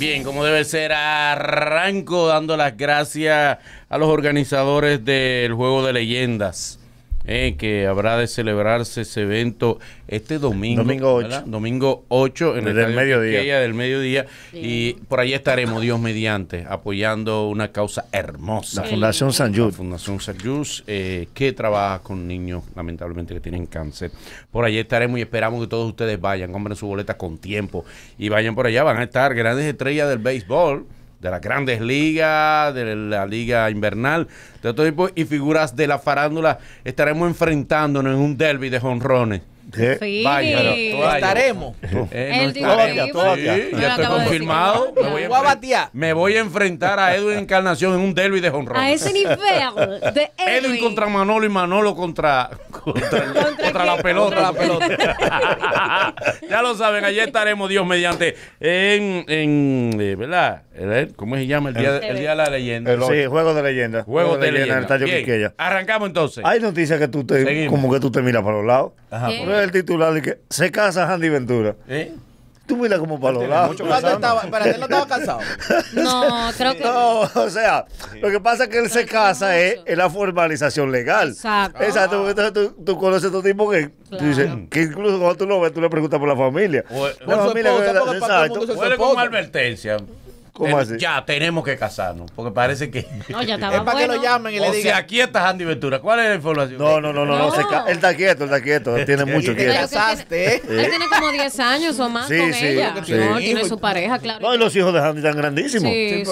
Bien, como debe ser, arranco dando las gracias a los organizadores del Juego de Leyendas, que habrá de celebrarse ese evento este domingo. Domingo 8. ¿verdad? Domingo 8 en el del mediodía. Del mediodía. Sí. Y por allí estaremos, Dios mediante, apoyando una causa hermosa. La Fundación San Just. La Fundación San Just, que trabaja con niños, lamentablemente, que tienen cáncer. Por allí estaremos y esperamos que todos ustedes vayan, compren su boleta con tiempo y vayan por allá. Van a estar grandes estrellas del béisbol, de las grandes ligas, de la liga invernal, de todo tipo, y figuras de la farándula. Estaremos enfrentándonos en un derby de jonrones. Sí. Vaya, estaremos. Ya estoy confirmado. Me voy a enfrentar a Edwin Encarnación en un derby de jonrones. A ese nivel de Edwin contra Manolo y Manolo contra la pelota. Ya lo saben, allí estaremos, Dios mediante, ¿verdad? ¿Cómo se llama? El día de la leyenda. Sí, Juego de Leyenda. Juego de Leyenda. En el Estadio Quisqueya. Arrancamos entonces. Hay noticias que tú te, como que tú te miras para los lados. Ajá. El titular de que se casa Andy Ventura. Tú miras como para los lados. Para él no estaba casado. No, creo que no. O sea, lo que pasa es que él se casa es la formalización legal. Exacto. Exacto. Entonces tú conoces a estos tipos que tú dices, que incluso cuando tú lo ves, tú le preguntas por la familia. La familia, exacto. Puede como advertencia. ¿Cómo así? Ya tenemos que casarnos, porque parece que no, ya estaba es para que lo llamen y le digan. O sea, aquí está Andy Ventura. ¿Cuál es la información? No. Él está quieto. Tiene mucho que quieto. casaste. Él tiene como 10 años o más con ella. No, tiene su pareja, claro. No, y los hijos de Andy están grandísimos.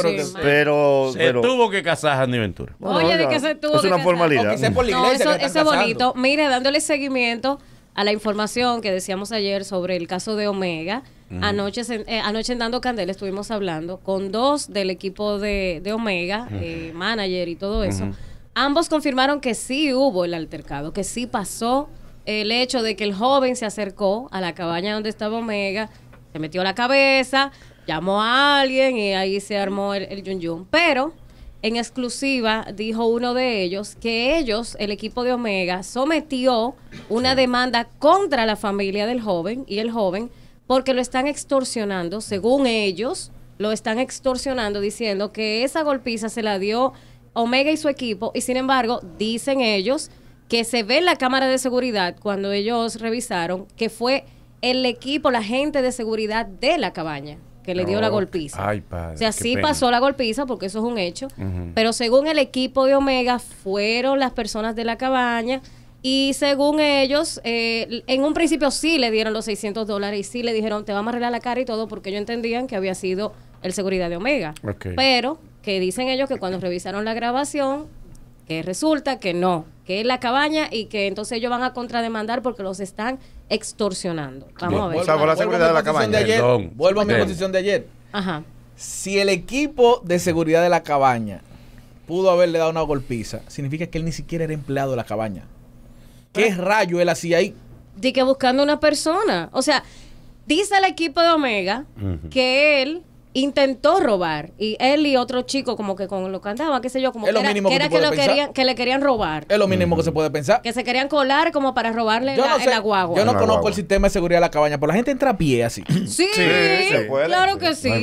Pero se tuvo que casar Andy Ventura. Oye, de que se tuvo es una formalidad. Eso es bonito. Mire, dándole seguimiento a la información que decíamos ayer sobre el caso de Omega. Anoche en Dando Candela estuvimos hablando con dos del equipo de Omega, manager y todo eso. Ambos confirmaron que sí hubo el altercado, que sí pasó el hecho de que el joven se acercó a la cabaña donde estaba Omega, se metió la cabeza, llamó a alguien y ahí se armó el yun yun. Pero en exclusiva dijo uno de ellos que el equipo de Omega, sometió una demanda contra la familia del joven y el joven, porque lo están extorsionando, según ellos, lo están extorsionando diciendo que esa golpiza se la dio Omega y su equipo, y sin embargo, dicen ellos que se ve en la cámara de seguridad cuando ellos revisaron que fue el equipo, la gente de seguridad de la cabaña que le dio la golpiza. Ay, padre, o sea, sí pasó la golpiza porque eso es un hecho, pero según el equipo de Omega fueron las personas de la cabaña. Y según ellos, en un principio sí le dieron los $600 y sí le dijeron, te vamos a arreglar la cara y todo, porque ellos entendían que había sido el seguridad de Omega. Okay. Pero que dicen ellos que cuando revisaron la grabación, que resulta que no, que es la cabaña y que entonces ellos van a contrademandar porque los están extorsionando. Vamos a ver. Vuelvo la seguridad de la cabaña. Vuelvo a mi posición de ayer. Ajá. Si el equipo de seguridad de la cabaña pudo haberle dado una golpiza, significa que él ni siquiera era empleado de la cabaña. ¿Qué rayo él hacía ahí? De que buscando una persona. O sea, dice el equipo de Omega que él intentó robar, y él y otro chico como que con lo que andaba, qué sé yo, como es que le querían robar. Es lo mínimo que se puede pensar. Que se querían colar como para robarle la guagua. Yo no conozco el sistema de seguridad de la cabaña, pero la gente entra a pie así. Sí, claro que sí.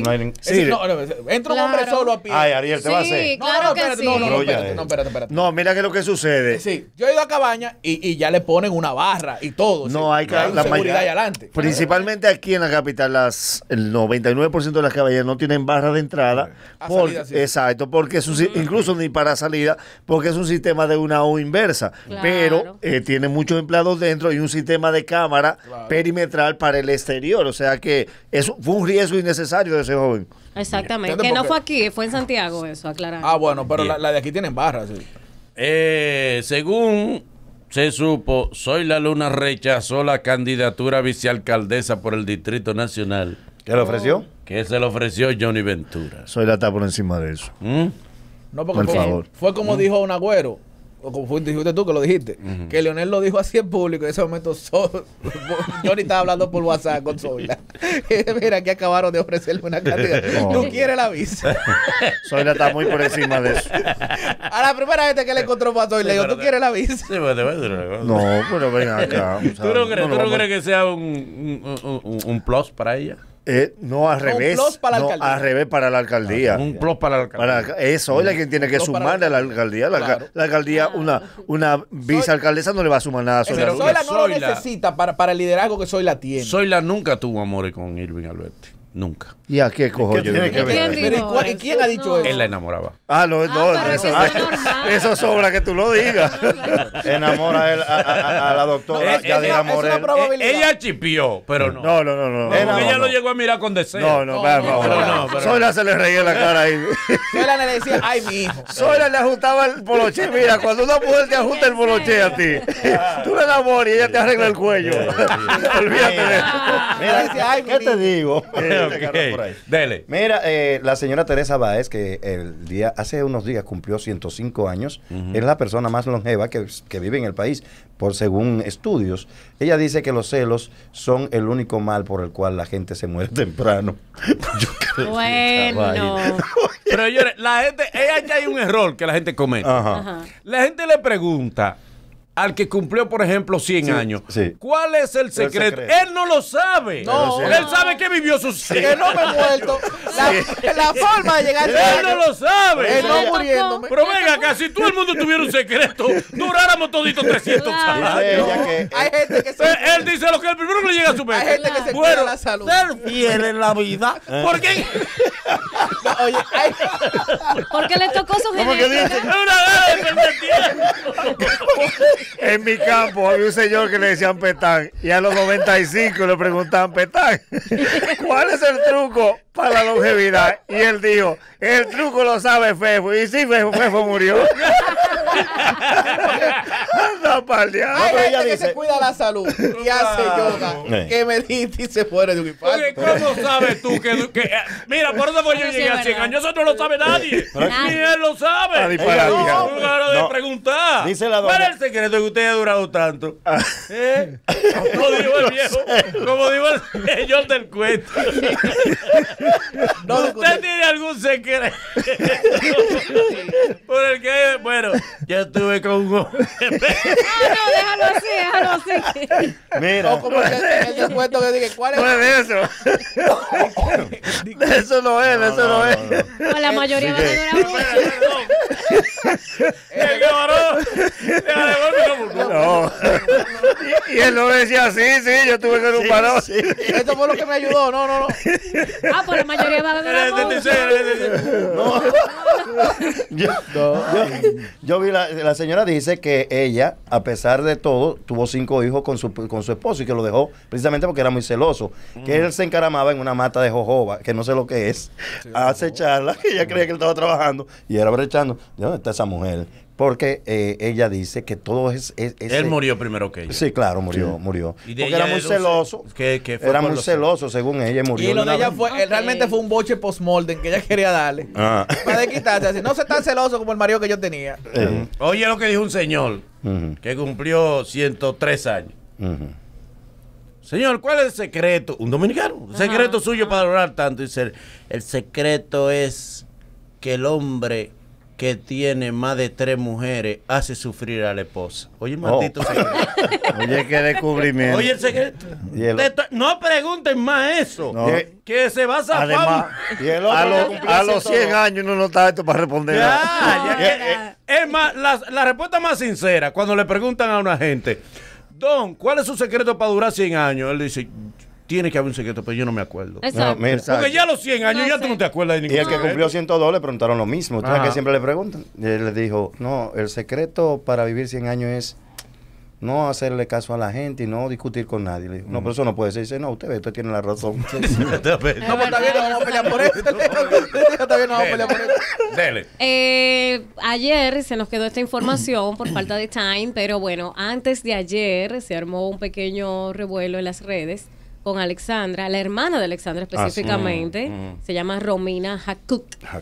Entra un hombre solo a pie. Ay, Ariel, te va a hacer. Sí, claro que sí. Espérate. No, mira que lo que sucede. Sí, yo he ido a cabaña y ya le ponen una barra y todo. No, hay la seguridad ahí adelante. Principalmente aquí en la capital, el 99% de las caballerías no tienen barra de entrada. Exacto, porque incluso ni para salida, porque es un sistema de una O inversa. Claro. Pero tiene muchos empleados dentro y un sistema de cámara perimetral para el exterior. O sea que eso fue un riesgo innecesario de ese joven. Exactamente. Que no fue aquí, fue en Santiago eso, aclarar. Ah, bueno, pero la de aquí tienen barra, sí. Según se supo, Zoila Luna rechazó la candidatura a vicealcaldesa por el Distrito Nacional. ¿Qué le ofreció? Que se le ofreció Johnny Ventura. Zoila está por encima de eso. No, porque fue como dijo un agüero, o como dijiste tú que lo dijiste, que Leonel lo dijo así en público. En ese momento Johnny estaba hablando por WhatsApp con Zoila. Mira, que acabaron de ofrecerle una candidatura. ¿Tú quieres la visa? Zoila está muy por encima de eso. A la primera gente que le encontró fue a Zoila, le dijo, ¿tú quieres la visa? Sí, pero no, pero ven acá. ¿Tú no crees que sea un plus para ella? No, al revés. Al revés para la alcaldía. Un plus para la alcaldía. Eso, ella quien tiene que sumarle a la alcaldía. La alcaldía, una vicealcaldesa no le va a sumar nada a Zoila. Pero Zoila no lo necesita para el liderazgo que Zoila tiene. Zoila nunca tuvo amores con Irving Alberti. Nunca. ¿Y a qué cojo yo? ¿Y quién ha dicho eso? Él la enamoraba. Eso sobra que tú lo digas. Enamora a la doctora Yadira Morel. Ella chipió, pero no. No. Ella lo llegó a mirar con deseo. No. Zoila se le reía la cara ahí. Zoila le decía, ay, mi hijo. Zoila le ajustaba el poloché. Mira, cuando una mujer te ajusta el poloché a ti, tú le enamoras y ella te arregla el cuello. Olvídate de eso. Mira, ¿qué te digo? Okay. Dele. Mira, la señora Teresa Báez, que hace unos días cumplió 105 años, es la persona más longeva que vive en el país, según estudios. Ella dice que los celos son el único mal por el cual la gente se muere temprano. Bueno. Pero señores, ella hay un error que la gente comete. Ajá. La gente le pregunta al que cumplió, por ejemplo, 100 años. Sí. ¿Cuál es el secreto? Él no lo sabe. No. Él sabe que vivió sus 100. Que no me he muerto. La forma de llegar a Él no lo sabe. No muriéndome. Pero venga acá, si todo el mundo tuviera un secreto, duráramos toditos 300 años. Hay gente que Él dice lo que el primero que le llega a su mente. Hay gente que se cuida la salud. Ser fiel en la vida. ¿Por qué? Oye, porque le tocó su genética. Es una gana de perder tiempo. En mi campo había un señor que le decían Petán y a los 95 le preguntaban, Petán, ¿cuál es el truco para la longevidad? Y él dijo, el truco lo sabe Fefo. Y sí, Fefo murió. Anda pa'l diablo. Hay gente que se cuida la salud y hace yoga, que medita y se muere de un infarto. Oye, ¿cómo sabes tú que mira, por eso yo llegué a 100 años? Eso no lo sabe nadie. Ni él lo sabe. No, de preguntar. Dice la ¿cuál es el secreto que usted ha durado tanto? Como dijo el viejo, como dijo el señor del cuento. ¿Usted tiene algún secreto? Por el que, bueno, yo estuve con un hombre. Déjalo así. Mira. O como el del cuento que dije, ¿cuál es? No es eso. Eso no es. Pues la mayoría van a durar mucho. El cabrón. No. Y él lo decía así, yo estuve con un varón. Esto fue lo que me ayudó. No. Pues la mayoría van a durar mucho. Yo vi la señora dice que ella, a pesar de todo, tuvo 5 hijos con su esposo y que lo dejó precisamente porque era muy celoso. Que él se encaramaba en una mata de jojoba, que no sé lo que es, a acecharla, que ella creía que él estaba trabajando y era brechando. ¿Dónde está esa mujer? Porque ella dice que todo es él murió primero que ella. Sí, claro, murió. Y porque era muy celoso. Era muy celoso, según ella, murió. Y lo de ella realmente fue un boche post-mortem que ella quería darle. Para quitarse así. No sé tan celoso como el marido que yo tenía. Oye lo que dijo un señor que cumplió 103 años. Señor, ¿cuál es el secreto? Un dominicano. El secreto suyo para durar tanto. Dice, el secreto es que el hombre que tiene más de 3 mujeres hace sufrir a la esposa. Oye, maldito secreto. Oye, qué descubrimiento. Oye, el secreto. No pregunten más eso. No. Que se va a zafar. Además, a los 100 años uno no está esto para responder. Es más, la respuesta más sincera, cuando le preguntan a una gente, Don, ¿cuál es su secreto para durar 100 años? Él dice, tiene que haber un secreto, pero yo no me acuerdo. Porque ya a los 100 años tú no te acuerdas de ningún secreto. Y el que cumplió 102 le preguntaron lo mismo. ¿Sabes que siempre le preguntan? Y él le dijo, no, el secreto para vivir 100 años es no hacerle caso a la gente y no discutir con nadie. Le dijo, no, pero eso no puede ser. Dice, no, usted tiene la razón. No, pues está bien, no vamos a pelear por eso. Está bien, no vamos a pelear por eso. Dele. Ayer se nos quedó esta información por falta de time, pero bueno, antes de ayer se armó un pequeño revuelo en las redes con Alexandra, la hermana de Alexandra específicamente, se llama Romina Jacob.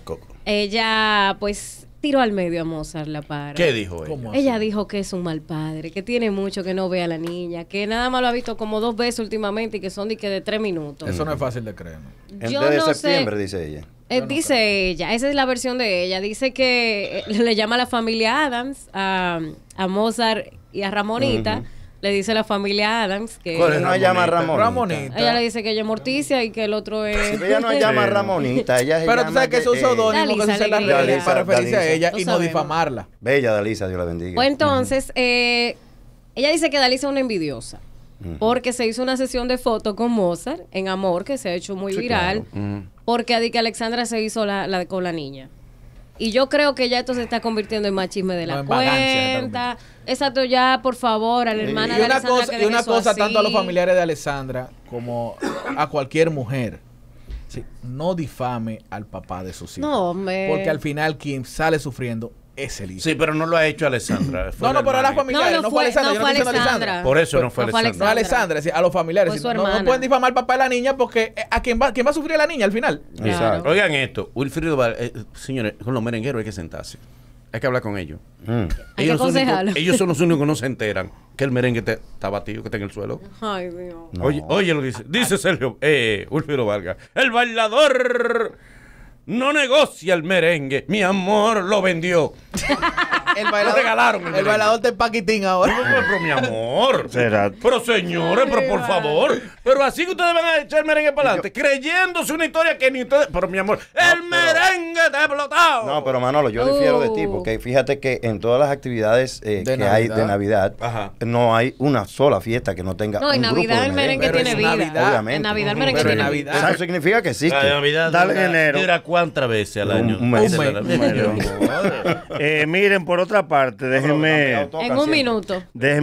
Ella, pues, tiró al medio a Mozart la para. ¿Qué dijo ella? Ella dijo que es un mal padre, que tiene mucho que no ve a la niña, que nada más lo ha visto como 2 veces últimamente y que son de 3 minutos. Eso no es fácil de creer, ¿no? Desde septiembre, dice ella. Dice ella, esa es la versión de ella. Dice que le llama a la familia Adams, a Mozart y a Ramonita. le dice la familia Adams que ¿Cuál es? No llama a Ramonita. Ramonita. ella le dice que ella es Morticia y que el otro es... Si ella no llama a Ramonita, ella se Pero llama tú sabes que es un seudónimo que se usa en las Dalisa, redes para referirse a Dalisa. ella Lo y no sabemos. difamarla. Bella Dalisa, Dios la bendiga. Pues entonces, ella dice que Dalisa es una envidiosa. Porque se hizo una sesión de fotos con Mozart en Amor, que se ha hecho muy Sí, viral. Porque a que Alexandra se hizo la con la niña. Y yo creo que ya esto se está convirtiendo en más chisme de No, la en vagancia, cuenta. Exacto, ya, por favor, a la hermana Y de una Alexandra cosa, que y deje una eso cosa así. tanto a los familiares de Alexandra como a cualquier mujer. Sí, no difame al papá de sus hijos. No, hombre. Porque al final quien sale sufriendo es el hijo. Sí, pero no lo ha hecho Alessandra. fue No, la pero a las hermana. familiares, no fue Alexandra. Yo no estoy diciendo Alexandra. Por eso no fue No fue Alessandra. No Alexandra, es decir, a los familiares. Fue su No hermana. pueden difamar al papá de la niña porque a quién va a sufrir la niña al final. Claro. Oigan esto, Wilfrido, señores, con los merengueros hay que sentarse. Hay que hablar con ellos. Hay que Ellos son, aconsejarlos. ellos son los únicos que no se enteran que el merengue está batido, que está en el suelo. Ay, Dios. No. Oye lo que dice. Dice Sergio, Wilfrido Vargas. El bailador no negocia el merengue. Mi amor lo vendió. El bailador, regalaron el el merengue. bailador de Paquitín ahora. Pero mi amor. Será. Pero señores, pero por favor. Pero así que ustedes van a echar el merengue para adelante, creyéndose una historia que ni ustedes. Pero mi amor, el merengue está explotado. No, pero Manolo, yo difiero de ti, porque fíjate que en todas las actividades que hay de Navidad, Ajá. no hay una sola fiesta que no tenga No, en un grupo Navidad de el merengue Pero tiene es vida. Navidad. Obviamente. En Navidad el merengue Pero en tiene Navidad. vida. Eso significa que existe. La Navidad Dale en dura- enero. dura cuántas veces al año. Un mes. Un mes. Miren, por otra parte, déjenme, En un minuto.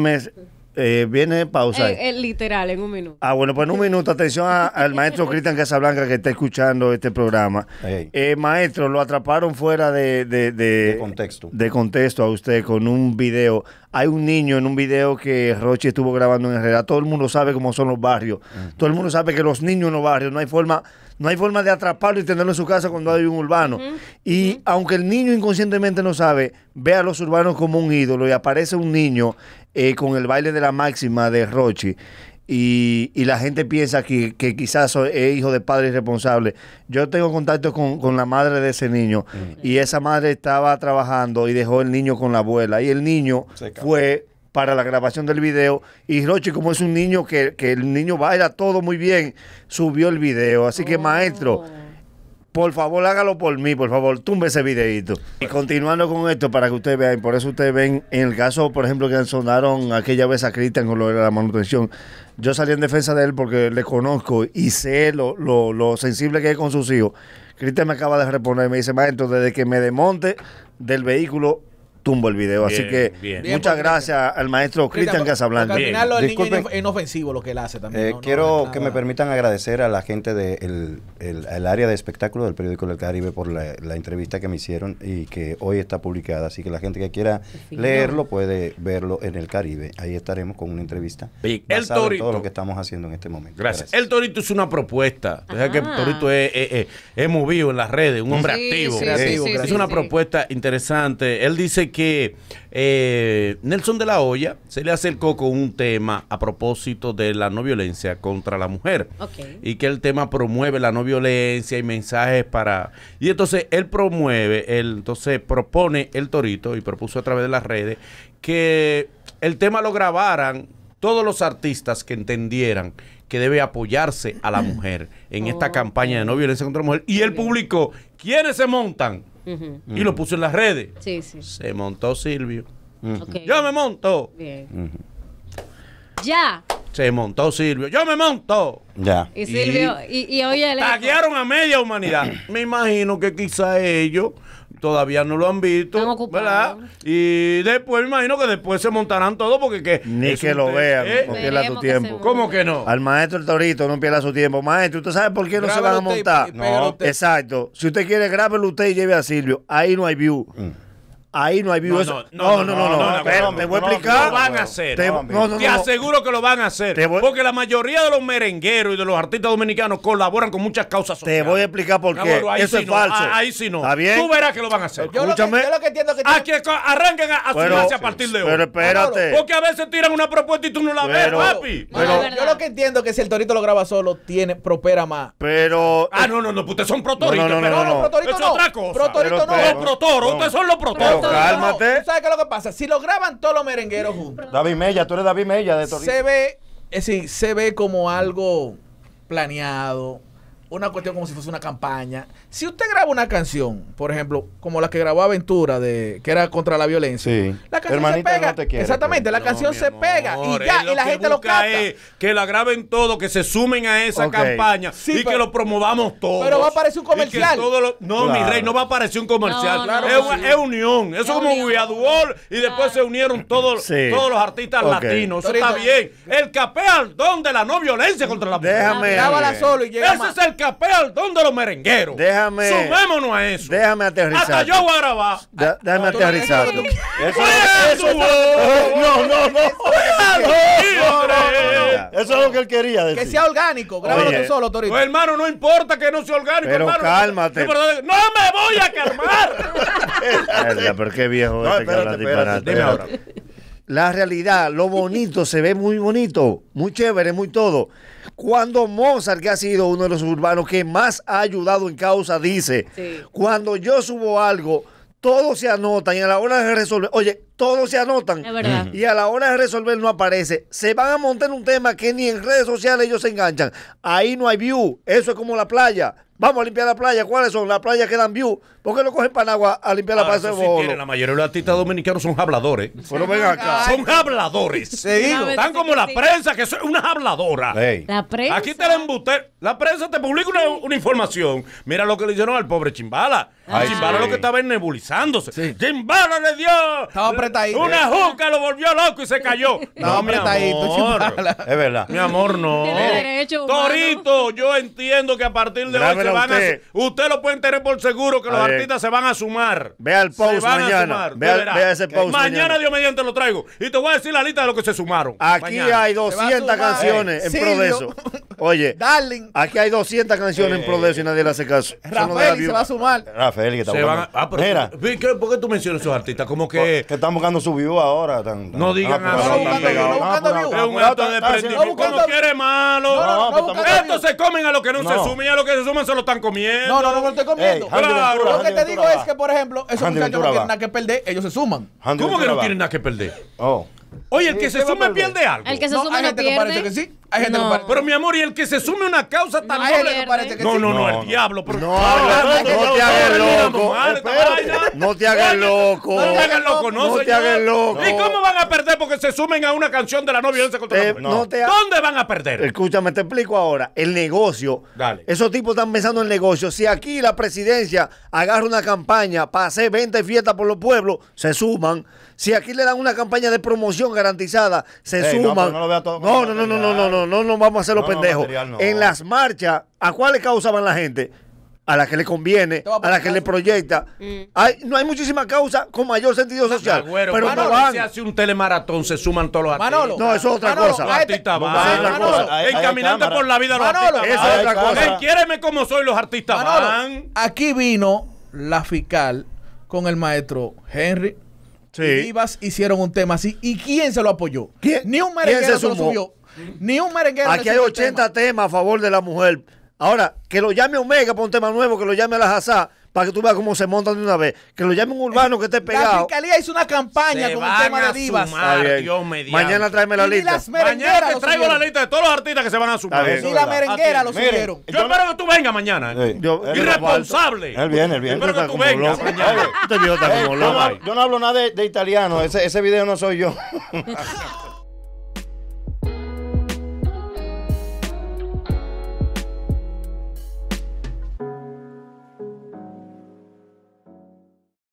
viene pausa ahí. Literal, en un minuto. Bueno, pues en un minuto, atención al maestro Cristian Casablanca que está escuchando este programa. Ey. Maestro, lo atraparon fuera de contexto. De contexto a usted con un video. Hay un niño en un video que Rochi estuvo grabando en Herrera. Todo el mundo sabe cómo son los barrios. Todo el mundo sabe que los niños en los barrios no hay forma de atraparlo y tenerlo en su casa cuando hay un urbano. Y aunque el niño inconscientemente no sabe, ve a los urbanos como un ídolo y aparece un niño con el baile de la máxima de Rochi. Y la gente piensa que quizás es hijo de padre irresponsable. Yo tengo contacto con la madre de ese niño y esa madre estaba trabajando y dejó el niño con la abuela y el niño fue para la grabación del video y Rochi, como es un niño que el niño baila todo muy bien, subió el video. Así que maestro, por favor, hágalo por mí, por favor, tumbe ese videito. Y continuando con esto, para que ustedes vean, por eso ustedes ven, en el caso, por ejemplo, que sonaron aquella vez a Cristian con lo de la manutención, yo salí en defensa de él porque le conozco y sé lo sensible que es con sus hijos. Cristian me acaba de responder, me dice, maestro, desde que me desmonte del vehículo, tumbo el video. Bien, así que bien. muchas gracias al maestro Cristian Casablanca. Porque al final el niño Disculpen. es inofensivo lo que él hace también. Quiero no, que nada. me permitan agradecer a la gente del el área de espectáculo del periódico del Caribe por la entrevista que me hicieron y que hoy está publicada. Así que la gente que quiera leerlo puede verlo en el Caribe. Ahí estaremos con una entrevista Bien. El basada en Torito. todo lo que estamos haciendo en este momento. Gracias. El Torito es una propuesta. O sea que el Torito es movido en las redes, un hombre Sí, activo. sí, sí, Es sí, una sí. propuesta interesante. Él dice que Nelson de la Hoya se le acercó con un tema a propósito de la no violencia contra la mujer. Ok. Y que el tema promueve la no violencia y mensajes para... Y entonces él propone el Torito y propuso a través de las redes que el tema lo grabaran todos los artistas que entendieran que debe apoyarse a la mujer en esta campaña de no violencia contra la mujer. Y él publicó quiénes se montan y lo puso en las redes. Sí, sí. Se montó Silvio. Ok. Yo me monto. Bien. Ya. Se montó Silvio. Yo me monto. Ya. Y Silvio, y oye, el eco. Taguearon a media humanidad. Me imagino que quizá ellos todavía no lo han visto, Están ocupados. ¿verdad? Y después me imagino que después se montarán todos porque Ni es que un lo tema, vean, ¿eh? no pierda tu Veremos que se tiempo. monte. ¿Cómo que no? Al maestro el Torito no pierda su tiempo. Maestro, ¿usted sabe por qué no se van a Grábelo usted montar? y pégalo usted. Exacto. Si usted quiere, grábelo usted y lleve a Silvio. Ahí no hay view. Ahí no hay view. No, Espera, te voy a Lo explicar. van a hacer. Te- no, Te aseguro que lo van a hacer. Te voy- Porque la mayoría de los merengueros y de los artistas dominicanos colaboran con muchas causas Te sociales. voy a explicar por Mi qué. amor, ahí Eso sí es no. falso. Ahí sí no. ¿Está bien? Tú verás que lo van a hacer. Yo lo Escúchame. que entiendo que A que arranquen a sumarse a partir de hoy. Pero espérate. Porque a veces tiran una propuesta y tú no la ves, Pero- papi. Pero- yo lo que entiendo es que si el Torito lo graba solo, prospera más. Pero. No, pues ustedes son protoritos. No, no, pero no, no. Pro Torito es no. otra cosa. Pro Torito Pero no. espera. Los protoros, ustedes son los protoros. cálmate. ¿Tú sabes qué es lo que pasa? Si lo graban todos los merengueros juntos, David Mella, tú eres David Mella de Torito. se ve como algo planeado, una cuestión como si fuese una campaña. Si usted graba una canción, por ejemplo, como la que grabó Aventura, que era contra la violencia, Sí. la canción Hermanita, se pega. no te quiere, Exactamente, la canción mi se amor, pega y ya, él y la que gente lo busca capta. es que la graben todo, que se sumen a esa Ok. campaña Sí, y pero- que lo promovamos todos. pero va a aparecer un Y que comercial. no, mi Claro. rey, no va a aparecer un comercial. No, no, es, no. es unión. Eso es como unión. We Are the World y después se unieron todos, Sí. todos los artistas Ok. latinos. Eso está bien. El capea al don de la no violencia contra la mujer. Déjame. Grábala solo y llega Ese más. es el capea al don de los merengueros. Déjame- Sumémonos a eso. Déjame aterrizar. Hasta yo voy a grabar. Déjame aterrizar. Eso es lo que él quería decir. Que sea orgánico, grábalo Oye. tú solo, Torito. Pues, hermano, no importa que no sea orgánico, Pero hermano. cálmate. No me voy a calmar. Verga, pero qué viejo No, este que habla disparate. Dime ahora. La realidad, lo bonito, se ve muy bonito, muy chévere, muy todo. Cuando Mozart, que ha sido uno de los urbanos que más ha ayudado en causa, dice, Sí. cuando yo subo algo, todos se anotan y a la hora de resolver, oye, todos se anotan. Es verdad. Y a la hora de resolver no aparece. Se van a montar en un tema que ni en redes sociales ellos se enganchan. Ahí no hay view. Eso es como la playa. Vamos a limpiar la playa. ¿Cuáles son? Las playas que dan view. ¿Por qué no cogen Panagua a limpiar la Ahora, playa de eso sí Bolo? tienen, la mayoría de los artistas dominicanos son habladores. Pero ven acá. Son habladores. Te digo. Están como la prensa, que es una habladora. Ey. La prensa. Aquí te la embuste. La prensa te publica una información. Mira lo que le hicieron al pobre Chimbala. Ay, Chimbala sí. lo que estaba es nebulizándose. Sí. Chimbala le dio. Estaba apretadito. Una juca, lo volvió loco y se cayó. Estaba mi apretadito, amor. Chimbala. Es verdad. Mi amor, no. Tiene derecho humano. Torito, yo entiendo que a partir de hoy se Grábela van usted. Usted lo pueden tener por seguro que los A ver. artistas se van a sumar. Ve al post Se van a mañana. sumar, Vea- tú verás. vea ese post Mañana, mañana. Dios mediante, lo traigo. Y te voy a decir la lista de los que se sumaron. Aquí Mañana. hay Se va a 200 sumar, canciones en pro de Silvio. eso. Oye, Darling, aquí hay 200 canciones en pro de eso y nadie le hace caso. Eso no da Rafael view. se va a sumar. Rafael, que está Se van a- buscando. pero Mira, ¿por qué tú mencionas esos artistas? Como que que están buscando su view ahora. No digan así. No, buscando view, no buscando view. es un acto de desprendimiento. buscando- Como quiere malo. No, pues, buscando Estos view. se comen a lo que no, No. se sumen y a lo que se suman se lo están comiendo. No me lo estoy comiendo. Ey, Handy Claro. Ventura, Lo que Handy te digo Ventura es va. que, por ejemplo, esos Handy muchachos Ventura no tienen va. nada que perder, ellos se suman. Handy ¿Cómo que Ventura no va. tienen nada que perder? Oh. Oye, el que se ¿qué va a sume perder? pierde algo. El que se No, suma hay no gente que pierde. parece que sí. Hay gente No. que parece. Pero mi amor, y el que se sume a una causa tan No, Hay gente que pierde. parece que No, sí. no, No, el diablo. Pero No, no te hagas loco. No te hagas loco. No te hagas loco, no, No te señor. hagas loco. ¿Y cómo van a perder porque se sumen a una canción de la no violencia contra la mujer? No te ha- ¿Dónde van a perder? Escúchame, te explico ahora. El negocio. Dale. Esos tipos están pensando en el negocio. Si aquí la presidencia agarra una campaña para hacer 20 fiestas por los pueblos, se suman. Si aquí le dan una campaña de promoción garantizada, se Ey, no, suman. pero no lo vea todo No, como no, no, no, material. no, no, no, no vamos a hacer los No, no, pendejos. material no. En las marchas, ¿a cuáles causaban la gente? A la que le conviene, Te voy a a poner la que le caso. proyecta. No hay muchísimas causas con mayor sentido social. Agüero, pero cuando no van. se hace un telemaratón, se suman todos los artistas. Manolo. No, eso es otra Manolo, cosa. Los a este- artistas Vamos van. a hacer otra cosa. Hay- hay En Caminante cámara. por la vida, los Manolo, artistas eso van. es otra cosa. En Quiéreme como soy, los artistas Manolo, van. aquí vino la fiscal con el maestro Henry. Sí. Y Vivas hicieron un tema así. ¿Y quién se lo apoyó? ¿Quién? Ni un ¿Quién merenguero se se lo sumó? subió. Ni un merenguero. Aquí le hay subió el 80 temas a favor de la mujer. Ahora, que lo llame Omega para un tema nuevo, que lo llame a la Hazá, para que tú veas cómo se montan de una vez. Que lo llame un urbano que esté La pegado. fiscalía hizo una campaña Se con el van tema a de divas. sumar. Está bien. Dios mediante. Mañana tráeme la Y ni lista. las merengueras Mañana te lo traigo la subieron. lista de todos los artistas que se van a sumar. Está bien. Eso Ni es la verdad. merenguera lo Miren, subieron. Yo espero que tú vengas mañana. Sí. Yo- Irresponsable. Él viene, él viene. Espero que Está tú como vengas loco. mañana. Este viejo está como Yo no, loco. yo no hablo nada de italiano. Ese video no soy yo.